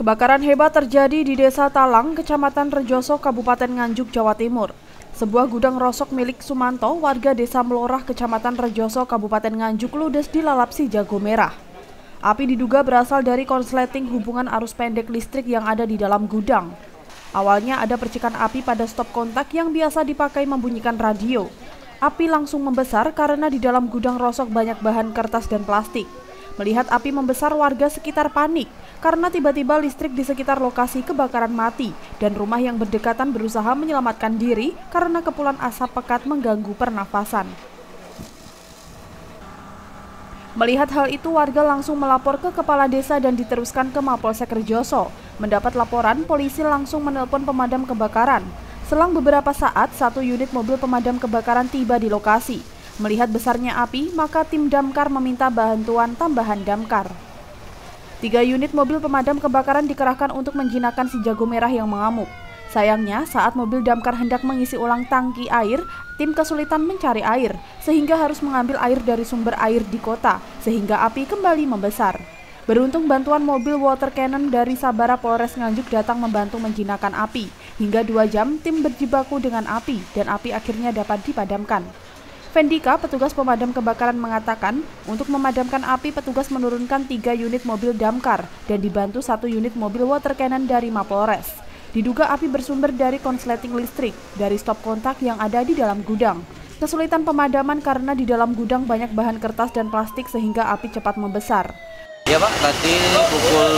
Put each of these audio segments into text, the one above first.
Kebakaran hebat terjadi di Desa Talang, Kecamatan Rejoso, Kabupaten Nganjuk, Jawa Timur. Sebuah gudang rosok milik Sumanto, warga Desa Melorah, Kecamatan Rejoso, Kabupaten Nganjuk, ludes dilalap si jago merah. Api diduga berasal dari konsleting hubungan arus pendek listrik yang ada di dalam gudang. Awalnya ada percikan api pada stop kontak yang biasa dipakai membunyikan radio. Api langsung membesar karena di dalam gudang rosok banyak bahan kertas dan plastik. Melihat api membesar, warga sekitar panik karena tiba-tiba listrik di sekitar lokasi kebakaran mati dan rumah yang berdekatan berusaha menyelamatkan diri karena kepulan asap pekat mengganggu pernafasan. Melihat hal itu, warga langsung melapor ke kepala desa dan diteruskan ke Mapolsek Rejoso. Mendapat laporan, polisi langsung menelpon pemadam kebakaran. Selang beberapa saat, satu unit mobil pemadam kebakaran tiba di lokasi. Melihat besarnya api, maka tim damkar meminta bantuan tambahan damkar. 3 unit mobil pemadam kebakaran dikerahkan untuk menjinakkan si jago merah yang mengamuk. Sayangnya, saat mobil damkar hendak mengisi ulang tangki air, tim kesulitan mencari air, sehingga harus mengambil air dari sumber air di kota, sehingga api kembali membesar. Beruntung bantuan mobil water cannon dari Sabara Polres Nganjuk datang membantu menjinakkan api. Hingga 2 jam, tim berjibaku dengan api, dan api akhirnya dapat dipadamkan. Vendika, petugas pemadam kebakaran, mengatakan untuk memadamkan api petugas menurunkan 3 unit mobil damkar dan dibantu 1 unit mobil water cannon dari Mapolres. Diduga api bersumber dari konsleting listrik dari stop kontak yang ada di dalam gudang. Kesulitan pemadaman karena di dalam gudang banyak bahan kertas dan plastik sehingga api cepat membesar. Ya Pak, tadi pukul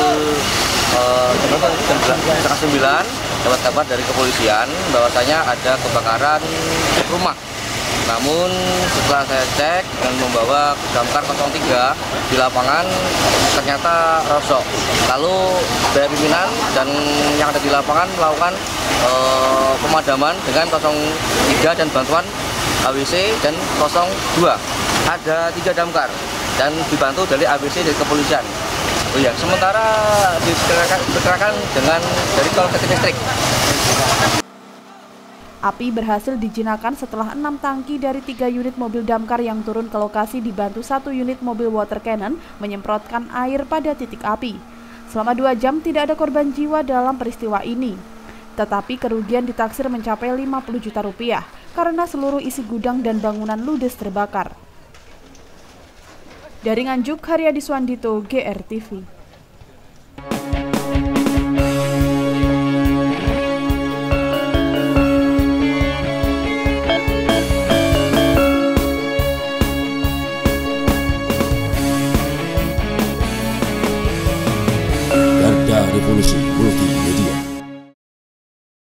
setengah 9 dapat kabar dari kepolisian bahwasanya ada kebakaran rumah. Namun setelah saya cek dan membawa damkar 03 di lapangan, ternyata rosok. Lalu dari pimpinan dan yang ada di lapangan melakukan pemadaman dengan 03 dan bantuan AWC dan 02. Ada 3 damkar dan dibantu dari AWC dari kepolisian. Oh ya, sementara dikerahkan dengan dari konsleting listrik. Api berhasil dijinakkan setelah 6 tangki dari 3 unit mobil damkar yang turun ke lokasi dibantu 1 unit mobil water cannon menyemprotkan air pada titik api. Selama 2 jam tidak ada korban jiwa dalam peristiwa ini. Tetapi kerugian ditaksir mencapai 50 juta rupiah karena seluruh isi gudang dan bangunan ludes terbakar. Dari Nganjuk, Haryadi Swandito, GRTV. Revolusi Multi